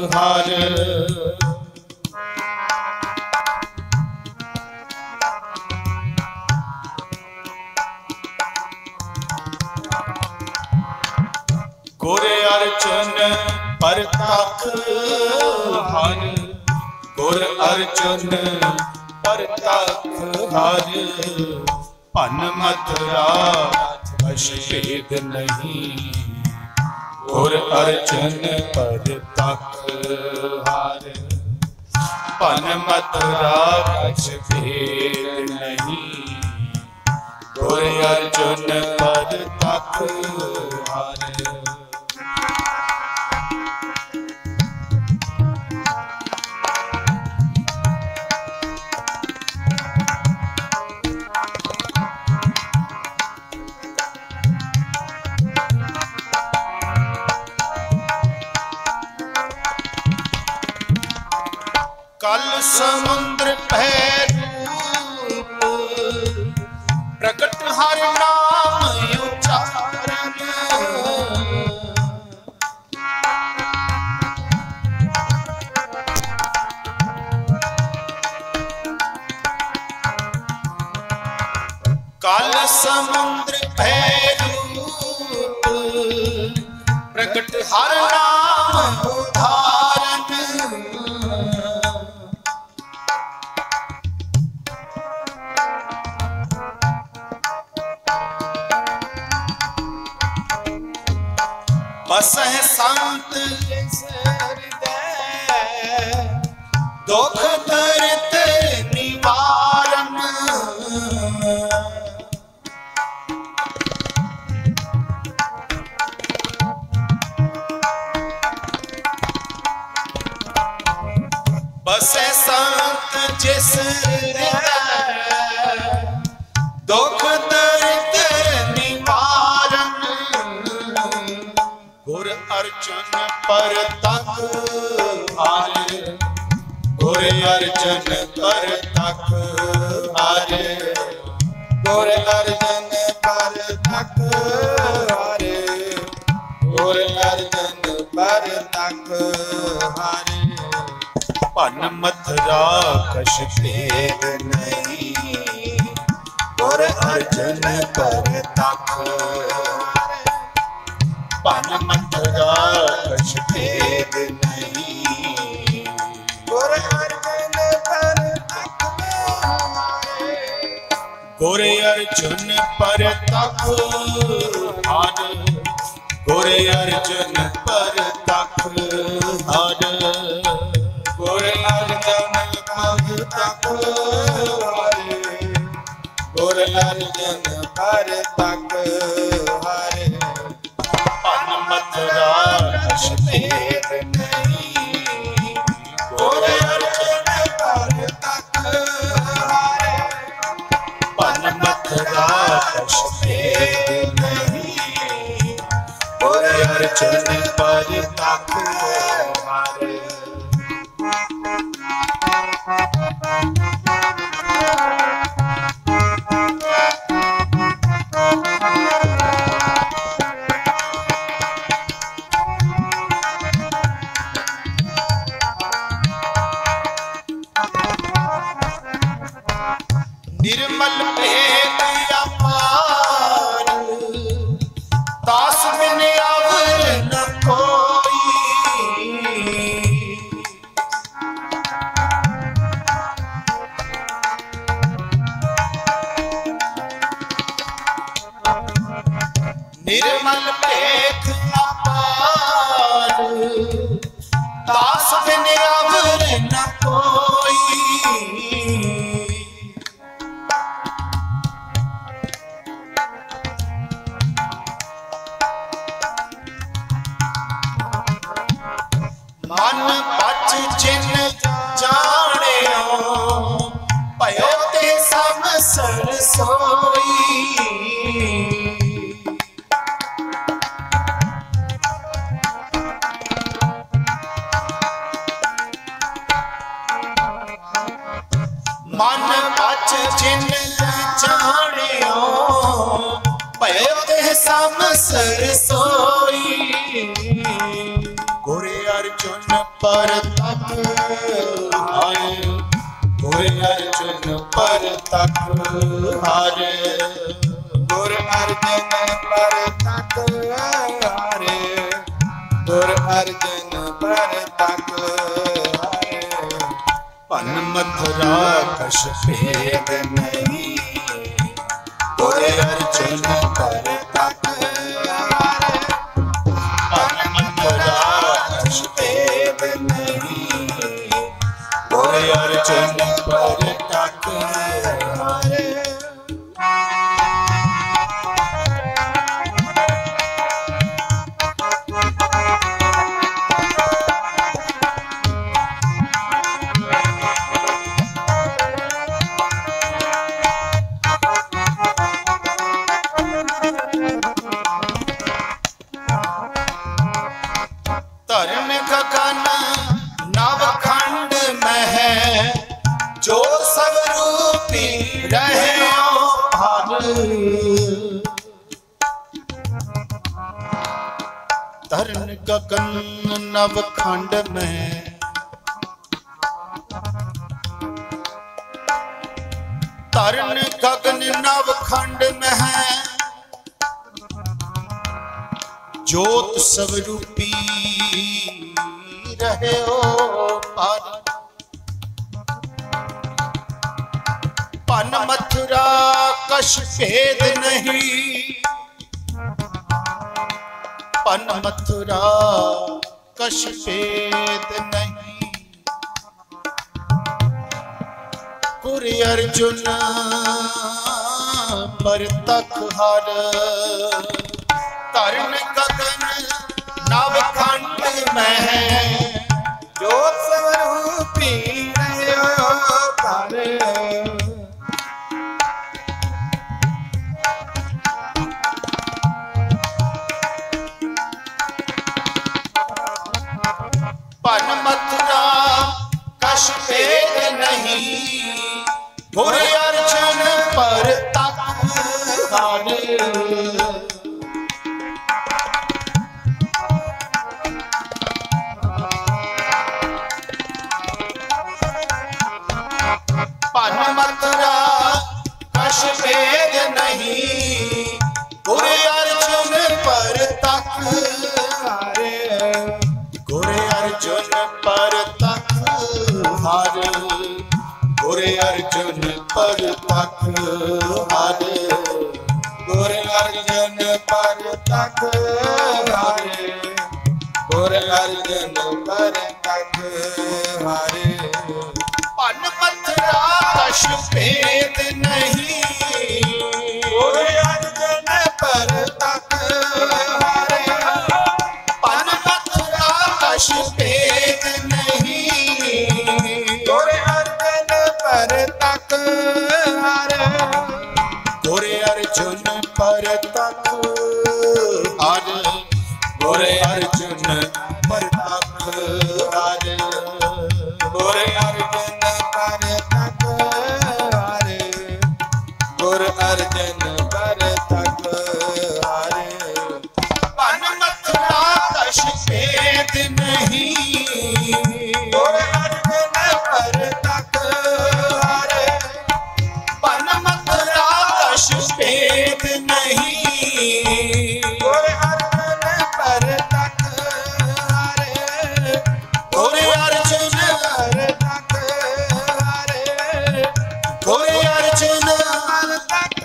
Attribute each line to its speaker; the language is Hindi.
Speaker 1: हार। गुर अर्जुन परतख हर, गुर अर्जुन परतख हर। भन मथुरा वश भेद नहीं, गुर अर्जुन परतख हर। भन मथुरा वश भेद नहीं, गुर अर्जुन परतख हर। कल समुद्र रूप प्रकट हर नाम उच्चारण। कल समुद्र रूप प्रकट हर नाम उधारण। बसह संत हृदय, दुख दर्द निवारण। बसह संत जिस हृदय, दुख दर्द निवारण। गुर अर्जुन परतख हर, गुर अर्जुन परतख हर। गुर अर्जुन परतख हर, गुर अर्जुन परतख हर। भन मथुरा कछ भेद नहीं, गुर अर्जुन परतख हर। भन मथुरा कछ भेद नहीं, गुर अर्जुन परतख हर। गुर अर्जुन परतख हर, गुर अर्जुन परतख हर। गुर अर्जुन परतख हर, गुर अर्जुन परतख हर। भन मथुरा कछ भेद नहीं, गुर अर्जुन परतख हर। भन मथुरा कछ भेद नहीं, गुर अर्जुन परतख हर। निर्मल भेद अपार, दास बिन अवर न कोई। निर्मल भेद अपार, दास बिन अवर न कोई। मन बच जिन जानियो, भयो ते सब सर सोई। मन बच जिन जानियो, भयो ते सब सर सोई। गुर अर्जुन पर तक हारे, गुरु अर्जुन पर तक हारे, गुरु अर्जुन पर तक हारे, गुरु अर्जुन पर तक हारे। पन मथुरा कछ भेद नहीं, गुरु अर्जुन पर तक हारे। पन मथुरा कछ भेद नहीं, गुरु अर्जुन पर तक हारे। धर्म गगन नवखंड में है, जो सब रूपी रहे हर। धर्म गगन नवखंड में, धर्म गगन नवखंड में है, ज्योत सब रूपी रहे हो पार। पन मथुरा कछ भेद नहीं, पन मथुरा कछ भेद नहीं, गुरु अर्जुन पर तक हर। धर्म गगन नवखंड में है, जो स्वरूपी रहो पार। पन मथुरा कछ भेद नहीं, गुरु अर्जुन पर तक हार। पन मथुरा कछ भेद नहीं, गुरु अर्जुन पर तक हारे, गुरु अर्जुन पर तक हारे, गुरु अर्जुन पर तक हारे, गुरु अर्जुन पर तक हारे, गुरु अर्जुन पर तक हारे। पन मथुरा कछ भेद नहीं, गुरु अर्जुन पर तक हारे। पन मथुरा कछ भेद नहीं, गुरु अर्जुन पर तक हारे, गुरु अर्जुन पर तक हारे, गुरु अर्जुन पर तक हारे, गुरु अर्जुन पर तक हारे, गुरु अर्जुन पर तक हारे। पन मथुरा कछ भेद नहीं, गुरु अर्जुन पर तक हारे। पन मथुरा कछ भेद नहीं, गुरु अर्जुन पर तक हारे, गुरु अर्जुन पर तक हारे, गुरु अर्जुन पर तक